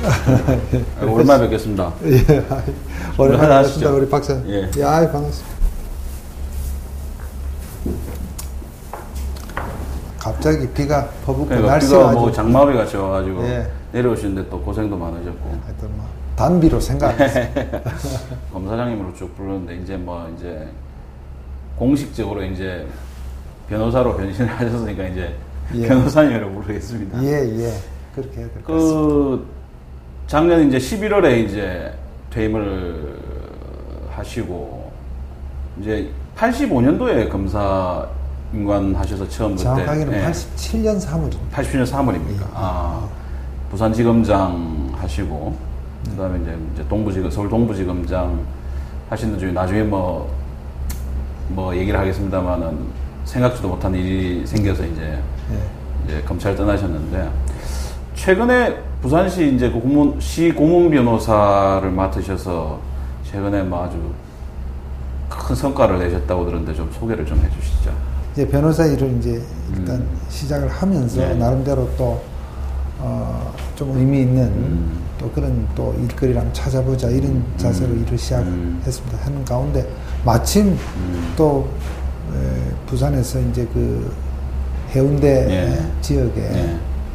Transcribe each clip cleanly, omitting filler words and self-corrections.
오랜만에 뵙겠습니다. 예, 오랜만에 뵙겠습니다. 우리 박사님. 예. 예, 반갑습니다. 갑자기 비가 퍼붓고 그러니까 날씨가 비가 뭐 장마비 같이 와가지고 예. 내려오시는데 또 고생도 많으셨고. 하여튼 뭐 단비로 생각했어요. 검사장님으로 쭉 부르는데 이제 공식적으로 이제 변호사로 변신을 하셨으니까 이제 예. 변호사님으로 부르겠습니다. 예. 그렇게 해야 될 것 같습니다. 작년 이제 11월에 이제 퇴임을 하시고 이제 85년도에 검사인관 하셔서 처음 그때 정확하게는 87년 3월입니다. 87년 3월입니까? 부산지검장 하시고 그다음에 이제 서울 동부지검장 하시는 중에 나중에 뭐 얘기를 하겠습니다만은 생각지도 못한 일이 생겨서 이제 검찰 떠나셨는데 최근에 부산시 이제 시 고문 변호사를 맡으셔서 최근에 아주 큰 성과를 내셨다고 들었는데 좀 소개를 좀 해주시죠. 이제 변호사 일을 이제 일단 시작을 하면서 나름대로 또 좀 의미 있는 또 그런 또 일거리를 한번 찾아보자 이런 자세로 일을 시작했습니다. 하는 가운데 마침 또 부산에서 이제 그 해운대 지역에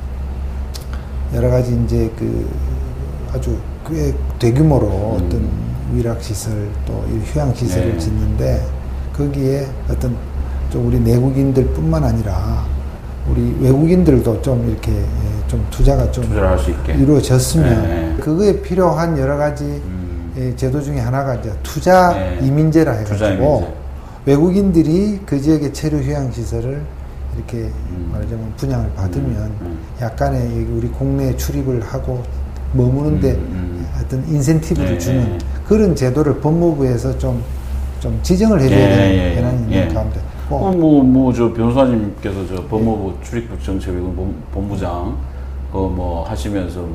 여러 가지 이제 그 아주 꽤 대규모로 어떤 위락시설 또 휴양시설을 짓는데 거기에 어떤 좀 우리 내국인들 뿐만 아니라 우리 외국인들도 좀 이렇게 좀 투자가 좀 투자를 할 수 있게 이루어졌으면 그거에 필요한 여러 가지 제도 중에 하나가 이제 투자 이민제라 해가지고 외국인들이 그 지역의 체류 휴양시설을 이렇게 말하자면 분양을 받으면 약간의 우리 국내에 출입을 하고 머무는데 어떤 인센티브를 주는 그런 제도를 법무부에서 좀 지정을 해줘야 되는 현안이 있는 가운데 저 변호사님께서 저 법무부 출입국 정책 본부장 하시면서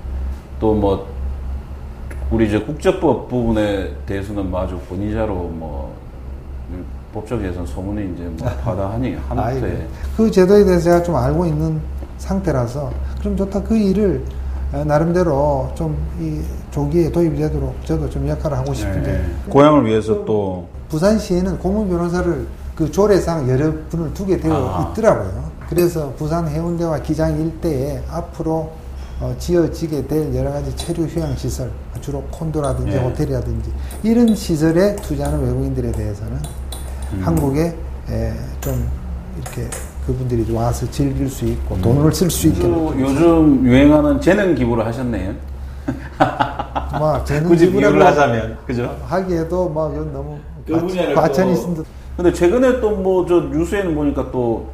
또 우리 저 국적법 부분에 대해서는 마주 권위자로 법조계에서는 소문이 이제 파다하니 한때 그 제도에 대해서 제가 좀 알고 있는 상태라서 그럼 좋다 그 일을 나름대로 좀 이 조기에 도입이 되도록 저도 좀 역할을 하고 싶은데 고향을 위해서 또 부산시에는 고문 변호사를 그 조례상 여러 분을 두게 되어 있더라고요. 그래서 부산 해운대와 기장 일대에 앞으로 지어지게 될 여러 가지 체류 휴양 시설, 주로 콘도라든지 호텔이라든지 이런 시설에 투자하는 외국인들에 대해서는 한국에 좀 이렇게 그분들이 와서 즐길 수 있고 돈을 쓸 수 있게 요즘 유행하는 재능 기부를 하셨네요. 재능 굳이 비유를 하자면 그죠? 하기에도 이건 너무 과천이 있은 듯. 근데 최근에 또 뉴스에는 보니까 또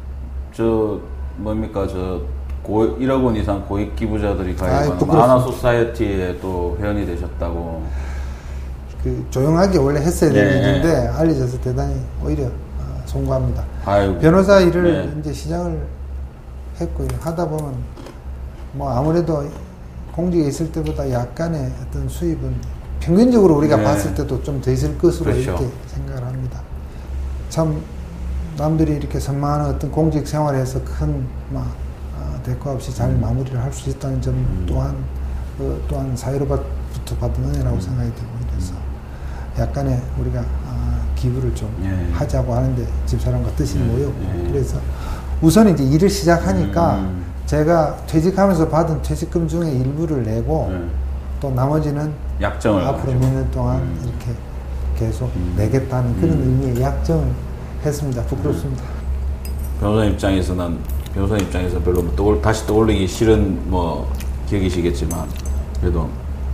1억 원 이상 고액 기부자들이 가입한 아나소사이어티에 또 회원이 되셨다고. 조용하게 원래 했어야 되는 일인데 알려져서 대단히 오히려 송구합니다. 아이고. 변호사 일을 이제 시작을 했고요. 하다 보면 아무래도 공직에 있을 때보다 약간의 어떤 수입은 평균적으로 우리가 봤을 때도 좀 더 있을 것으로 이렇게 생각을 합니다. 참 남들이 이렇게 선망하는 어떤 공직 생활에서 큰 대가 없이 잘 마무리를 할 수 있다는 점 또한 사회로부터 받은 은혜라고 생각이 되고 이래서 약간의 우리가 기부를 좀 하자고 하는데 집사람과 뜻이 모였고 그래서 우선 이제 일을 시작하니까 제가 퇴직하면서 받은 퇴직금 중에 일부를 내고 또 나머지는 약정을 앞으로 몇 년 동안 이렇게 계속 내겠다는 그런 의미의 약정을 했습니다. 부끄럽습니다. 변호사 입장에서 별로 다시 떠올리기 싫은 기억이시겠지만 그래도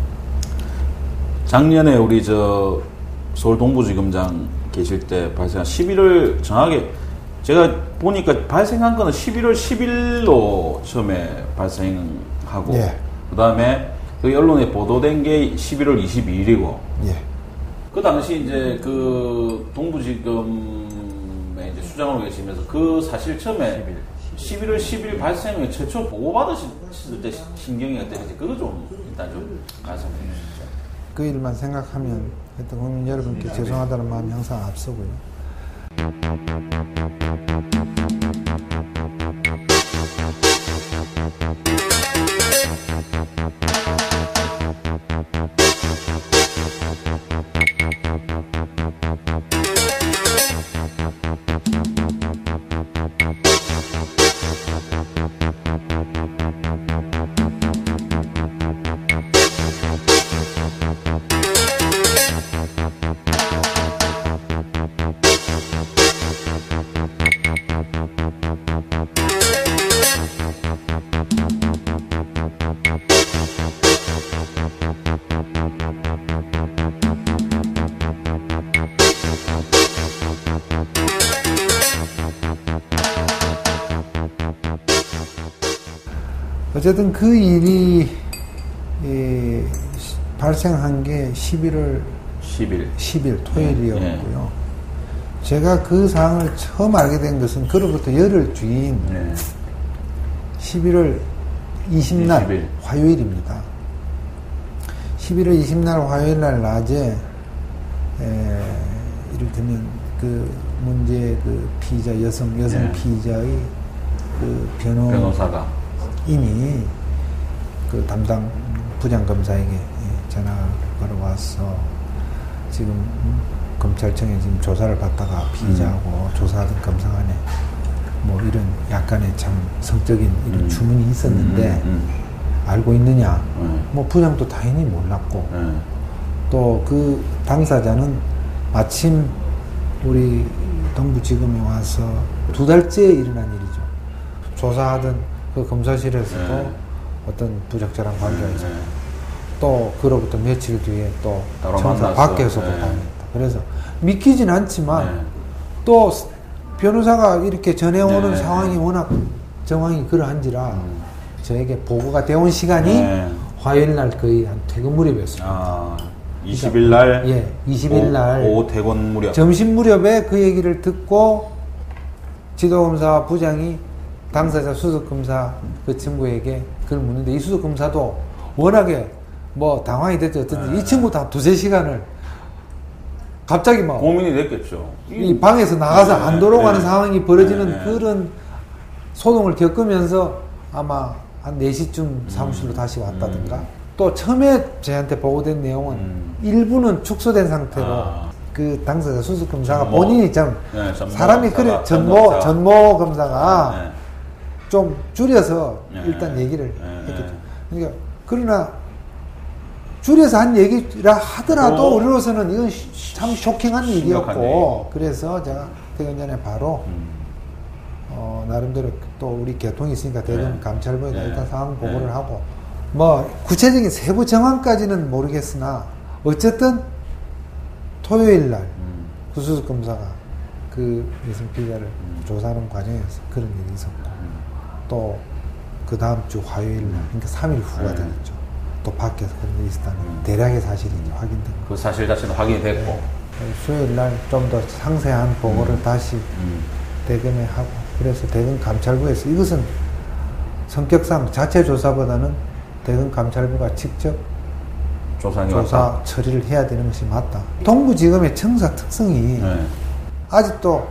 작년에 우리 서울 동부지검장 계실 때 발생한 11월 정확하게 제가 보니까 발생한 거는 11월 10일로 처음에 발생하고 그 다음에 그 언론에 보도된 게 11월 22일이고 그 당시 이제 그 동부지검에 이제 수장으로 계시면서 그 사실 처음에 11월 10일 발생을 최초 보고받으실 때 신경이 어땠는지 그거 좀 일단 좀 말씀해 주시죠. 그 일만 생각하면 그때 국민 여러분께 죄송하다는 마음이 항상 앞서고요. 어쨌든 그 일이 발생한 게 11월 10일 토요일이었고요. 제가 그 사항을 처음 알게 된 것은 그로부터 열흘 뒤인 11월 20날 화요일입니다. 11월 20날 화요일 날 낮에 이를테면 그 문제 그 피의자 여성 피의자의 그 변호사가 이미 그 담당 부장검사에게 전화를 걸어와서 지금 검찰청에 지금 조사를 받다가 피의자하고 조사하던 검사 간에 뭐 이런 약간의 참 성적인 이런 주문이 있었는데 알고 있느냐? 뭐 부장도 당연히 몰랐고 또 그 당사자는 마침 우리 동부지검에 와서 2달째 일어난 일이죠. 조사하던 그 검사실에서도 어떤 부적절한 관계가 있었고 또 그로부터 며칠 뒤에 또 청사 밖에서도 당했다. 그래서 믿기진 않지만 또 변호사가 이렇게 전해오는 상황이 워낙 정황이 그러한지라 저에게 보고가 되어온 시간이 화요일 날 거의 한 퇴근 무렵이었습니다. 20일 날? 예, 20일 날. 오후 퇴근 무렵. 점심 무렵에 그 얘기를 듣고 지도검사 부장이 당사자 수석검사 그 친구에게 그걸 묻는데 이 수석검사도 워낙에 뭐 당황이 됐죠. 어쨌든 이 친구도 한 2-3시간을 갑자기 막 고민이 됐겠죠. 이 방에서 나가서 안 돌아가는 상황이 벌어지는 그런 소동을 겪으면서 아마 한 4시쯤 사무실로 다시 왔다든가 또 처음에 저한테 보고된 내용은 일부는 축소된 상태로 그 당사자 수석검사가 본인이 좀 사람이 그래 전모 검사가 좀 줄여서 일단 얘기를 했겠죠. 그러니까 그러나 줄여서 한 얘기라 하더라도 우리로서는 이건 참 쇼킹한 일이었고 그래서 제가 퇴근 전에 바로 나름대로 또 우리 개통이 있으니까 대검 감찰부에다 일단 상황 보고를 하고 뭐 구체적인 세부 정황까지는 모르겠으나 어쨌든 토요일 날 구수석 검사가 그 여성 피의자를 조사하는 과정에서 그런 일이 있었고 또 그 다음 주 화요일 날 그러니까 3일 후가 되겠죠. 또 밖에서 그런 일이 있었다는 대략의 사실이 이제 확인된 그 사실 자체는 확인이 됐고 수요일 날 좀 더 상세한 보고를 다시 대검에 하고 그래서 대검 감찰부에서 이것은 성격상 자체 조사보다는 대검 감찰부가 직접 조사 처리를 해야 되는 것이 맞다. 동부지검의 청사 특성이 아직도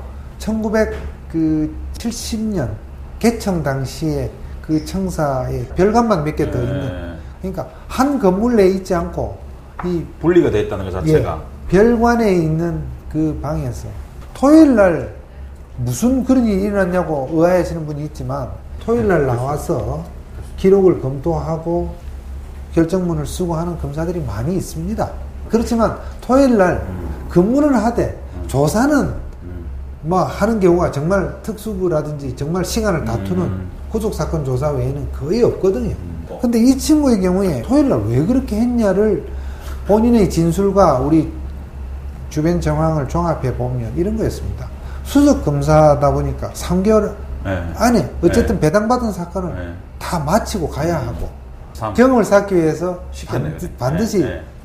1970년 개청 당시에 그 청사에 별관만 몇 개 더 있는 그러니까 한 건물 내에 있지 않고 이 분리가 되어 있다는 것 자체가 별관에 있는 그 방에서 토요일 날 무슨 그런 일이 일어났냐고 의아해하시는 분이 있지만 토요일 날 나와서 기록을 검토하고 결정문을 쓰고 하는 검사들이 많이 있습니다. 그렇지만 토요일 날 근무는 하되 조사는 뭐 하는 경우가 정말 특수부라든지 정말 시간을 다투는 구속사건 조사 외에는 거의 없거든요. 근데 이 친구의 경우에 토요일 날 왜 그렇게 했냐를 본인의 진술과 우리 주변 정황을 종합해 보면 이런 거였습니다. 수석 검사다 보니까 3개월 안에 어쨌든 배당받은 사건을 다 마치고 가야 하고 경험을 쌓기 위해서 반드시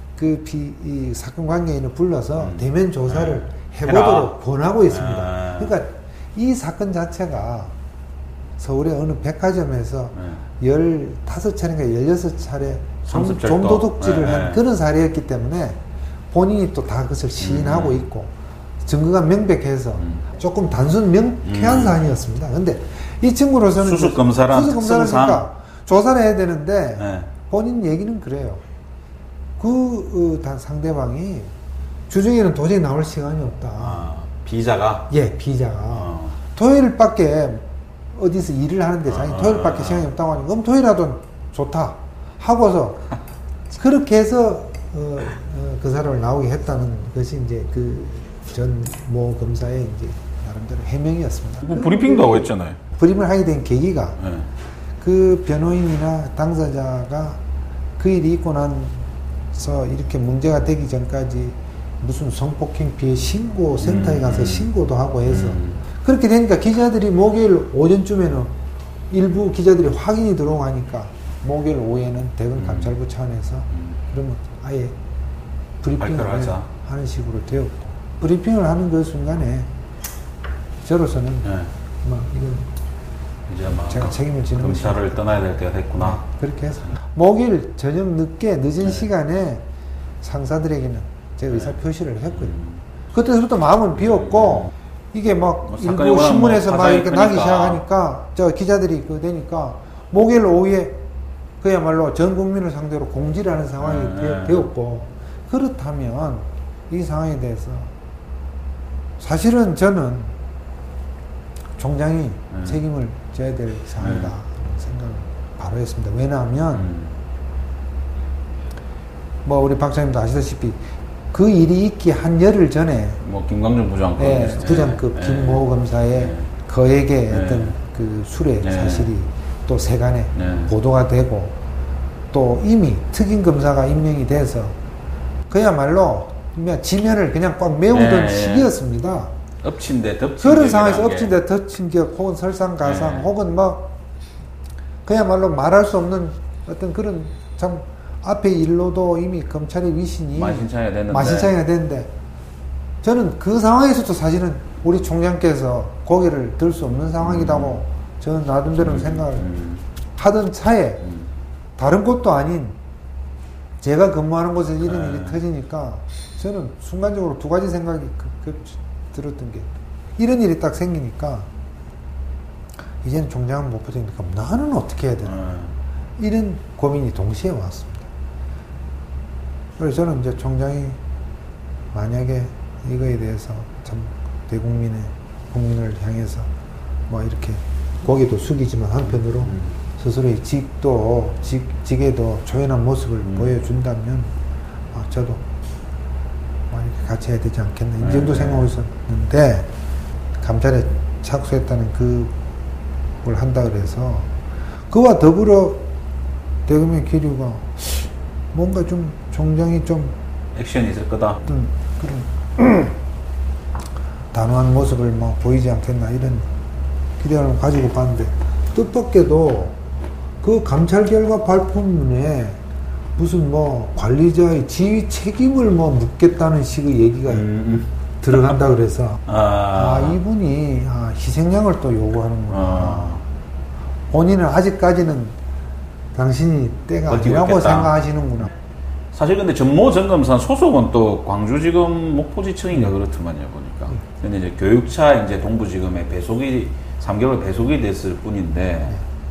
이 사건 관계인을 불러서 대면 조사를 해보도록 권하고 있습니다. 그러니까 이 사건 자체가 서울의 어느 백화점에서 15차례인가 16차례 좀도둑질을 한 그런 사례였기 때문에 본인이 또 다 그것을 시인하고 있고 증거가 명백해서 조금 단순 명쾌한 사안이었습니다. 근데 이 친구로서는 수석검사랑 특성상 조사를 해야 되는데 본인 얘기는 그래요. 그 상대방이 주중에는 도저히 나올 시간이 없다. 피의자가? 예, 피의자가. 토요일밖에 어디서 일을 하는데 자기 토요일밖에 시간이 없다고 하니까 그럼 토요일이라도 좋다 하고서 그렇게 해서 그 사람을 나오게 했다는 것이 이제 그 전 모 검사의 이제 나름대로 해명이었습니다. 뭐 브리핑도 하고 했잖아요. 브리핑을 하게 된 계기가 그 변호인이나 당사자가 그 일이 있고 나서 이렇게 문제가 되기 전까지 무슨 성폭행 피해 신고 센터에 가서 신고도 하고 해서 그렇게 되니까 기자들이 목요일 오전쯤에는 일부 기자들이 확인이 들어오니까 목요일 오후에는 대검 감찰부 차원에서 그러면 아예 브리핑을 하는 식으로 되었고, 브리핑을 하는 그 순간에 저로서는 뭐 이건 이제 막 제가 책임을 지는 검찰을 떠나야 될 때가 됐구나. 네, 그렇게 해서 목요일 저녁 늦은 시간에 상사들에게는 제 의사 표시를 했고요. 그때부터 마음은 비었고 이게 막 일부 신문에서 막 이렇게 나기 시작하니까 저 기자들이 그거 되니까 목요일 오후에 그야말로 전 국민을 상대로 공지를 하는 상황이 되었고, 그렇다면 이 상황에 대해서 사실은 저는 총장이 책임을 져야 될 상황이다 생각을 바로 했습니다. 왜냐하면 뭐 우리 박사님도 아시다시피 그 일이 있기 한 열흘 전에 뭐 김광준 부장급, 부장급 김모 검사의 거액의 어떤 그 수뢰 사실이 또 세간에 보도가 되고, 또 이미 특임 검사가 임명이 돼서 그야말로 지면을 그냥 꽉 메우던 시기였습니다. 엎친 데 덮친 그런 상황에서 엎친 데 덮친 격 혹은 설상가상 혹은 뭐 그야말로 말할 수 없는 어떤 그런 참 앞에 일로도 이미 검찰의 위신이 만신창이가 됐는데 저는 그 상황에서도 사실은 우리 총장께서 고개를 들 수 없는 상황이라고 저는 나름대로 생각을 하던 차에 다른 곳도 아닌 제가 근무하는 곳에서 이런 일이 터지니까 저는 순간적으로 두 가지 생각이 들었던 게, 이런 일이 딱 생기니까 이제는 총장은 못 버티니까 나는 어떻게 해야 되나 이런 고민이 동시에 왔습니다. 그래서 저는 이제 총장이 만약에 이거에 대해서 참 국민을 향해서 뭐 이렇게 고개도 숙이지만 한편으로 스스로의 직에도 조연한 모습을 보여준다면 저도 이렇게 같이 해야 되지 않겠나 이 정도 생각하고 있었는데, 감찰에 착수했다는 그걸 한다 그래서 그와 더불어 대검의 기류가 뭔가 좀 총장이 좀 액션이 있을 거다. 그런 단호한 모습을 뭐 보이지 않겠나 이런 기대감을 가지고 봤는데, 뜻밖에도 그 감찰 결과 발표문에 무슨 뭐 관리자의 지휘 책임을 뭐 묻겠다는 식의 얘기가 들어간다 그래서 이분이 희생양을 또 요구하는구나. 본인은 아직까지는 당신이 때가 아니라고 생각하시는구나. 사실 근데 전모 전검사 소속은 또 광주지검 목포지청인가 그렇더만요 보니까. 근데 이제 교육차 이제 동부지검에 3개월 배속이 됐을 뿐인데,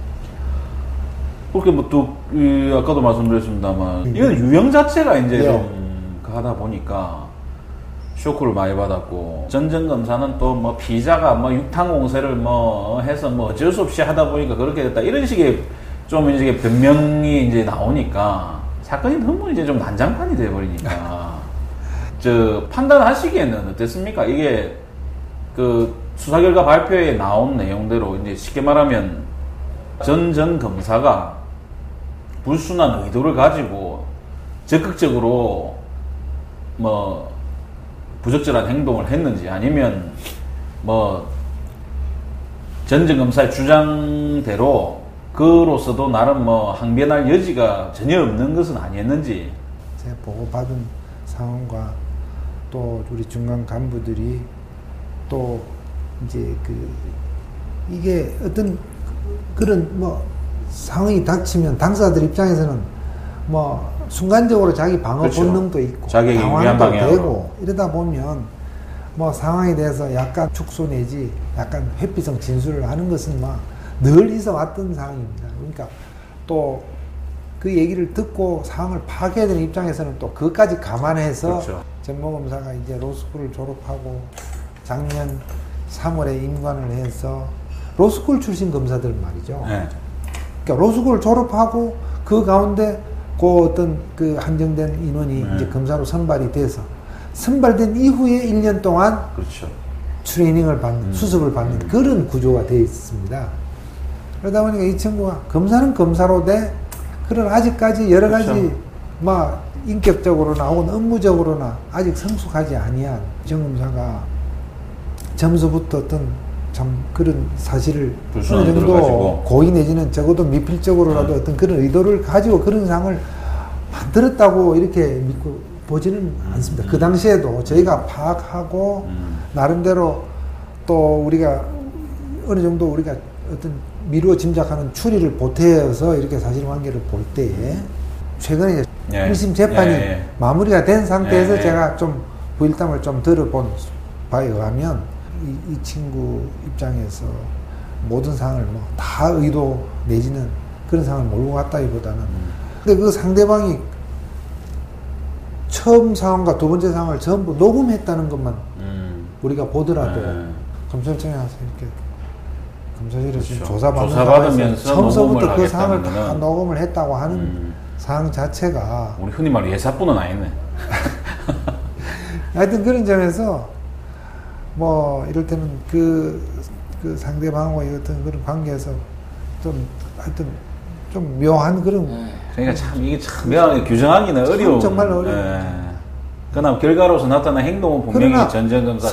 그렇게 뭐 또 아까도 말씀드렸습니다만 이건 유형 자체가 이제 좀 하다 보니까 쇼크를 많이 받았고, 전전검사는 또 뭐 피자가 뭐 육탕공세를 뭐 해서 뭐 어쩔 수 없이 하다 보니까 그렇게 됐다 이런 식의 좀 이제 변명이 이제 나오니까 사건이 너무 이제 좀 난장판이 돼버리니까 저 판단하시기에는 어땠습니까? 이게 그 수사 결과 발표에 나온 내용대로 이제 쉽게 말하면 전 검사가 불순한 의도를 가지고 적극적으로 뭐 부적절한 행동을 했는지, 아니면 뭐 전 검사의 주장대로 그로서도 나름 뭐 항변할 여지가 전혀 없는 것은 아니었는지. 제가 보고받은 상황과 또 우리 중간 간부들이 또 이제 이게 어떤 그런 뭐 상황이 닥치면 당사자들 입장에서는 뭐 순간적으로 자기 방어 본능도 있고 당황도 되고 이러다 보면 뭐 상황에 대해서 약간 축소 내지 약간 회피성 진술을 하는 것은 막 늘 있어왔던 상황입니다. 그러니까 또 그 얘기를 듣고 상황을 파악해야 되는 입장에서는 또 그것까지 감안해서 전모 검사가 이제 로스쿨을 졸업하고 작년 3월에 임관을 해서 로스쿨 출신 검사들 말이죠. 그러니까 로스쿨을 졸업하고 그 가운데 그 어떤 그 한정된 인원이 이제 검사로 선발이 돼서 선발된 이후에 1년 동안 트레이닝을 받는, 수습을 받는 그런 구조가 되어 있습니다. 그러다 보니까 이 친구가 검사는 검사로 돼 그런 아직까지 여러 가지 막 인격적으로나 혹은 업무적으로나 아직 성숙하지 아니한 정 검사가 점수부터 어떤 참 그런 사실을 어느 불순한 정도 가지고. 고의 내지는 적어도 미필적으로라도 어떤 그런 의도를 가지고 그런 상을 만들었다고 이렇게 믿고 보지는 않습니다. 그 당시에도 저희가 파악하고 나름대로 또 우리가 어느 정도 우리가 어떤 미루어 짐작하는 추리를 보태어서 이렇게 사실관계를 볼 때에 최근에 이제 예. 1심 재판이 예. 마무리가 된 상태에서 예. 제가 좀 부일담을 좀 들어본 바에 의하면 이 친구 입장에서 모든 상황을 뭐 다 의도 내지는 그런 상황을 몰고 갔다기보다는 근데 그 상대방이 처음 상황과 두 번째 상황을 전부 녹음했다는 것만 우리가 보더라도 검찰청에 가서 이렇게 검사실에서 그렇죠. 조사받는 조사받으면서 처음서부터 녹음을 그 상황을 다 하겠다는 녹음을 했다고 하는 상황 자체가 우리 흔히 말하는 예사뿐은 아니네. 하여튼 그런 점에서 뭐 이럴 때는 그 상대방과의 어떤 그런 관계에서 좀 하여튼 좀 묘한 그런 그러니까 참 이게 참 묘하게 규정하기는 어려운. 정말 어려워. 예. 그러나 결과로서 나타난 행동은 분명히 전전검사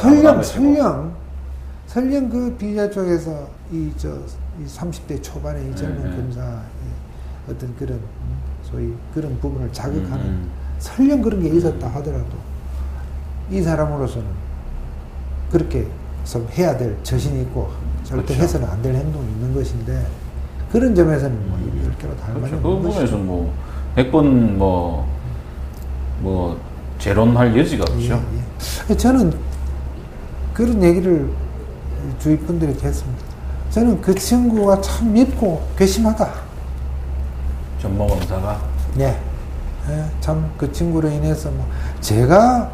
설령 그 피의자 쪽에서 이 30대 초반의 이 젊은 검사의 어떤 그런 소위 그런 부분을 자극하는 설령 그런 게 있었다 하더라도 이 사람으로서는 그렇게 해야 될 저신이 있고 절대 그렇죠. 해서는 안 될 행동이 있는 것인데 그런 점에서는 뭐 10개로 다 그렇죠. 말이 그 없는 부분에서 것이죠. 뭐 100번 뭐 재론할 여지가 없죠. 예. 저는 그런 얘기를 주위 분들에게 했습니다. 저는 그 친구가 참 밉고 괘씸하다. 전모 검사가. 네. 참 그 친구로 인해서 뭐 제가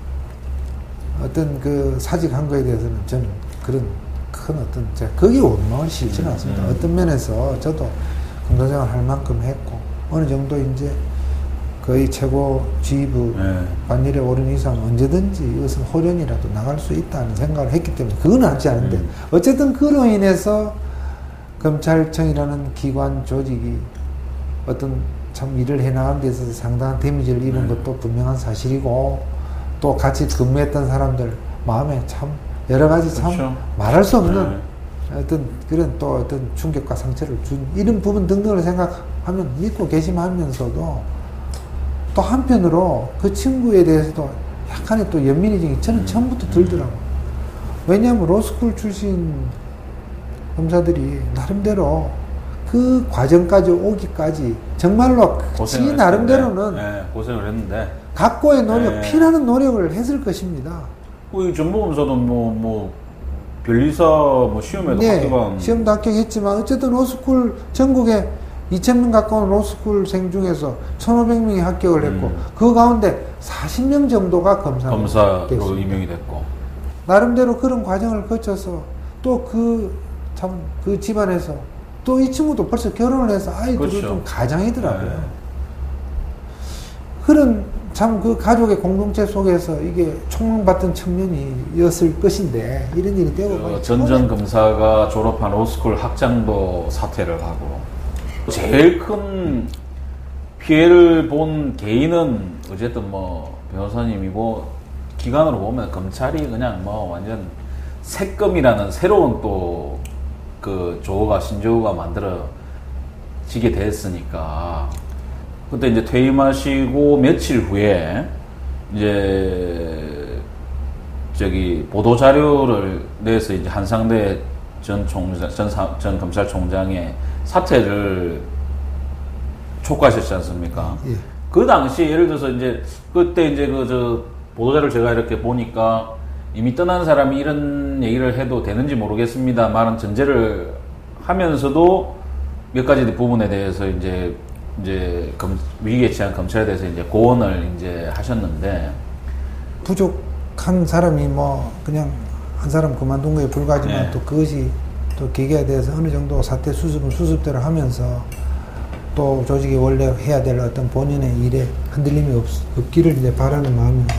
어떤 그 사직한 거에 대해서는 저는 그런 큰 어떤 제가 거기에 원망을 실지는 않습니다. 어떤 면에서 저도 검사장을 할 만큼 했고 어느 정도 이제 거의 최고 지휘부 관일에 오른 이상 언제든지 이것은 호련이라도 나갈 수 있다는 생각을 했기 때문에 그건 하지 않은데 어쨌든 그로 인해서 검찰청이라는 기관 조직이 어떤 참 일을 해나가는 데 있어서 상당한 데미지를 입은 것도 분명한 사실이고 또 같이 근무했던 사람들 마음에 참 여러 가지 참 그렇죠. 말할 수 없는 어떤 그런 또 어떤 충격과 상처를 준 이런 부분 등등을 생각하면 믿고 계심하면서도 또 한편으로 그 친구에 대해서도 약간의 또 연민의정이 저는 처음부터 들더라고요. 왜냐하면 로스쿨 출신 검사들이 나름대로 그 과정까지 오기까지 정말로 지 나름대로는 고생을 했는데 각고의 노력, 피나는 노력을 했을 것입니다. 이 전모검사도 뭐 변리사 뭐 시험에도 합격한 시험도 합격했지만 어쨌든 로스쿨 전국에 2,000명 가까운 로스쿨생 중에서 1,500명이 합격을 했고 그 가운데 40명 정도가 검사로 됐습니다. 임명이 됐고 나름대로 그런 과정을 거쳐서 또 그 집안에서 또 이 친구도 벌써 결혼을 해서 아이들을 그렇죠. 좀 가장이더라고요. 그런 참 그 가족의 공동체 속에서 이게 총망받던 청년이었을 것인데 이런 일이 되고 보니 전전 검사가 졸업한 로스쿨 학장도 사퇴를 하고 제일 큰 피해를 본 개인은 어쨌든 뭐 변호사님이고 기관으로 보면 검찰이 그냥 뭐 완전 새껌이라는 새로운 또 그 조어가 신조어가 만들어지게 됐으니까 그때 이제 퇴임하시고 며칠 후에 이제 저기 보도 자료를 내서 이제 한상대 전 검찰총장의 사퇴를 촉구하셨지 않습니까? 예. 그 당시 예를 들어서 이제 그때 이제 보도자료를 제가 이렇게 보니까 이미 떠난 사람이 이런 얘기를 해도 되는지 모르겠습니다. 말은 전제를 하면서도 몇 가지 부분에 대해서 이제 위기에 처한 검찰에 대해서 이제 고언을 이제 하셨는데 부족한 사람이 뭐 그냥 한 사람 그만둔 거에 불과하지만 또 그것이 또 계기에 대해서 어느 정도 사태 수습은 수습대로 하면서 또 조직이 원래 해야 될 어떤 본인의 일에 흔들림이 없기를 이제 바라는 마음인데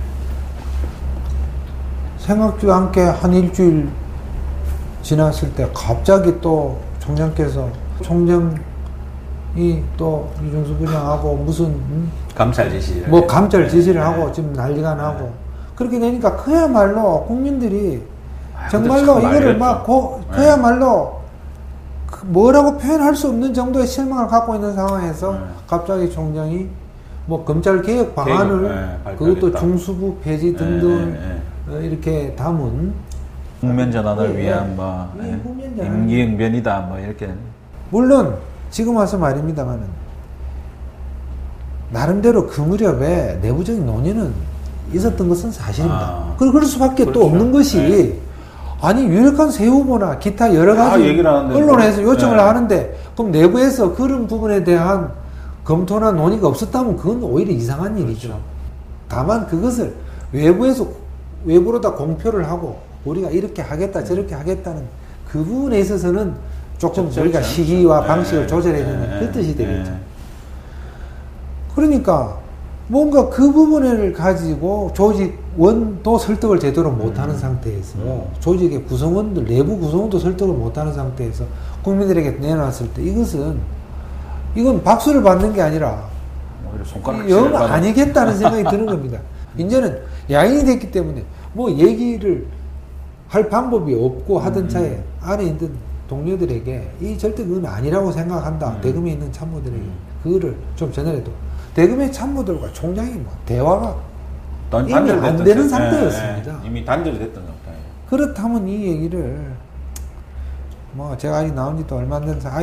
생각지도 않게 한 일주일 지났을 때 갑자기 또 총장께서 총장이 또 유정수 부장하고 무슨 감찰 지시를 뭐 감찰 지시를 하고 지금 난리가 나고 그렇게 되니까 그야말로 국민들이 정말로 이거를 막 그야말로 뭐라고 표현할 수 없는 정도의 실망을 갖고 있는 상황에서 갑자기 총장이 뭐 검찰 개혁 방안을 그것도 중수부 폐지 등등 이렇게 담은 국면 전환을 위한 뭐 임기응변이다 뭐 이렇게. 물론 지금 와서 말입니다만은 나름대로 그 무렵에 내부적인 논의는 있었던 것은 사실입니다. 그럴 수밖에 그렇죠. 또 없는 것이 아니 유력한 새 후보나 기타 여러 가지 언론에서 요청을 하는데 그럼 내부에서 그런 부분에 대한 검토나 논의가 없었다면 그건 오히려 이상한 일이죠. 그렇죠. 다만 그것을 외부로 다 공표를 하고 우리가 이렇게 하겠다 저렇게 하겠다는 그 부분에 있어서는 조금 우리가 시기와 방식을 조절해야 되는 그 뜻이 되겠죠. 그러니까 뭔가 그 부분을 가지고 조직원도 설득을 제대로 못하는 상태에서 조직의 구성원들 내부 구성원도 설득을 못하는 상태에서 국민들에게 내놨을 때 이건 박수를 받는 게 아니라 영 아니겠다는 생각이 드는 겁니다. 이제는 야인이 됐기 때문에 뭐 얘기를 할 방법이 없고 하던 차에 안에 있는 동료들에게 이 절대 그건 아니라고 생각한다. 대금에 있는 참모들에게 그거를 좀 전에도 대금의 참모들과 총장이 뭐 대화가 이미 안 되는 상태였습니다. 이미 단절이 됐던 상태. 그렇다면 이 얘기를 뭐 제가 아직 나온 지도 얼마 안 돼서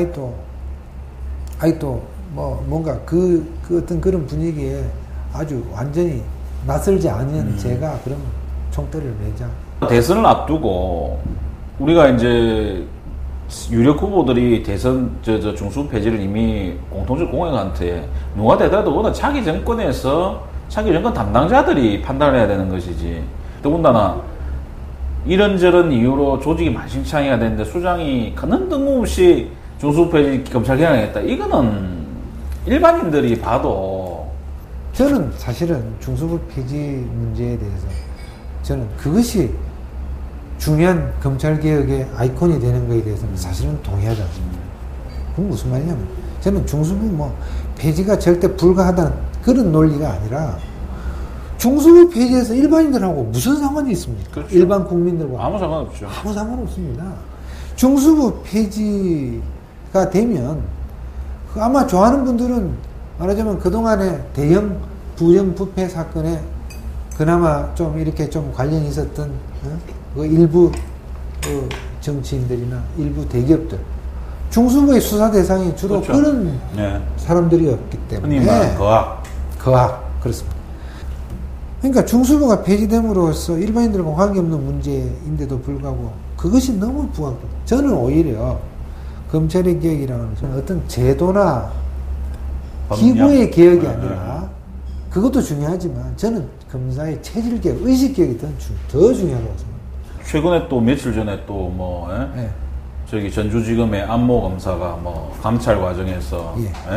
아직도 뭐 뭔가 그 어떤 그런 분위기에 아주 완전히 낯설지 않은 제가 그럼 총대를 매자. 대선을 앞두고 우리가 이제 유력 후보들이 대선 중수 폐지를 이미 공통적 공약한테 누가 되더라도 워낙 자기 정권 담당자들이 판단을 해야 되는 것이지. 더군다나 이런저런 이유로 조직이 만신창이가 되는데 수장이 가는 뜬금없이 중수 폐지 검찰 개혁하겠다. 이거는 일반인들이 봐도 저는 사실은 중수부 폐지 문제에 대해서 저는 그것이 중요한 검찰개혁의 아이콘이 되는 것에 대해서는 사실은 동의하지 않습니다. 그건 무슨 말이냐면 저는 중수부 폐지가 절대 불가하다는 그런 논리가 아니라 중수부 폐지에서 일반인들하고 무슨 상관이 있습니까? 그렇죠. 일반 국민들과 아무 상관없죠. 아무 상관없습니다. 중수부 폐지가 되면 아마 좋아하는 분들은 말하자면 그동안에 대형 부정부패 사건에 그나마 좀 이렇게 좀 관련이 있었던 그 일부 정치인들이나 일부 대기업들 중수부의 수사 대상이 주로 그렇죠. 그런 사람들이었기 때문에 흔히 말하는 거학 그렇습니다. 그러니까 중수부가 폐지됨으로써 일반인들과 관계없는 문제인데도 불구하고 그것이 너무 부각됩니다. 저는 오히려 검찰의 개혁이라는 것은 어떤 제도나 기구의 개혁이 아니라 그것도 중요하지만 저는 검사의 체질 개혁, 의식 개혁이 더 중요하다고 생각합니다. 최근에 또 며칠 전에 저기 전주지검의 안모 검사가 감찰 과정에서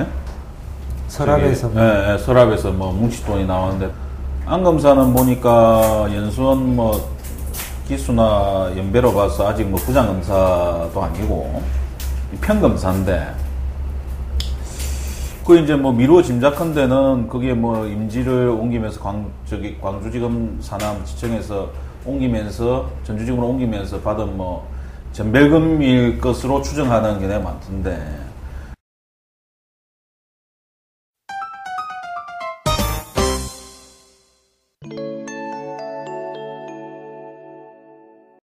서랍에서 서랍에서 뭉칫돈이 나왔는데 안 검사는 보니까 연수원 기수나 연배로 봐서 아직 부장 검사도 아니고 평검사인데 그 이제 미루어 짐작한 그게 임지를 옮기면서 광주지검 산암지청에서 옮기면서 전주지검으로 옮기면서 받은 전별금일 것으로 추정하는 게 많던데